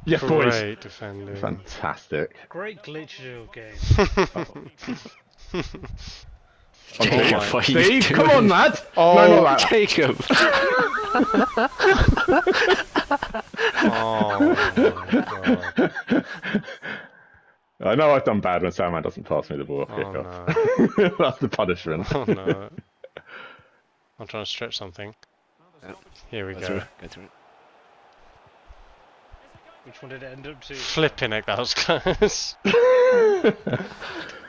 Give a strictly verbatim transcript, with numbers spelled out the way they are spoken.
Yeah, boys. Great defending. Fantastic. Great glitch game. Jacob, Oh, what are you Steve, doing? come on, lad! Oh, no, not that. Jacob! Oh my god. I know I've done bad when Sandman doesn't pass me the ball off Oh kickoff. no. That's the punishment. Oh no. I'm trying to stretch something. Oh, Here we go go. through, go through. Which one did it end up to? Flipping it, that was close.